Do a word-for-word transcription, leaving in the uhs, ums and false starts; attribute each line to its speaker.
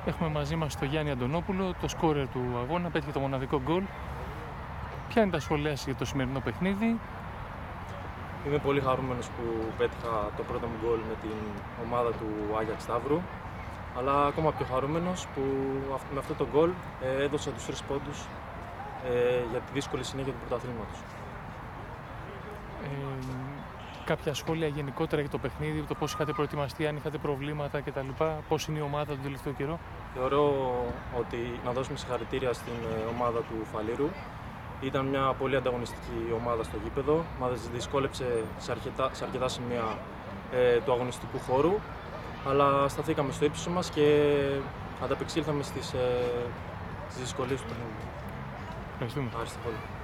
Speaker 1: Έχουμε μαζί μας τον Γιάννη Αντωνόπουλο, το σκόρερ του αγώνα, πέτυχε το μοναδικό γκολ. Ποια είναι τα σχόλιά σας για το σημερινό παιχνίδι?
Speaker 2: Είμαι πολύ χαρούμενος που πέτυχα το πρώτο μου γκολ με την ομάδα του Άγιαξ Σταύρου, αλλά ακόμα πιο χαρούμενος που με αυτό το γκολ έδωσα τους τρεις πόντους για τη δύσκολη συνέχεια του πρωταθλήματος.
Speaker 1: Ε, κάποια σχόλια γενικότερα για το παιχνίδι, το πώς είχατε προετοιμαστεί, αν είχατε προβλήματα κτλ. Πώς είναι η ομάδα τον τελευταίο καιρό?
Speaker 2: Θεωρώ ότι να δώσουμε συγχαρητήρια στην ομάδα του Φαλήρου. Ήταν μια πολύ ανταγωνιστική ομάδα στο γήπεδο, μας δυσκόλεψε σε αρκετά, σε αρκετά σημεία ε, του αγωνιστικού χώρου, αλλά σταθήκαμε στο ύψος μας και ανταπεξήλθαμε στις, ε, στις δυσκολίες του παιχνιδιού.
Speaker 1: Ευχαριστούμε.
Speaker 2: Ευχαριστώ πολύ.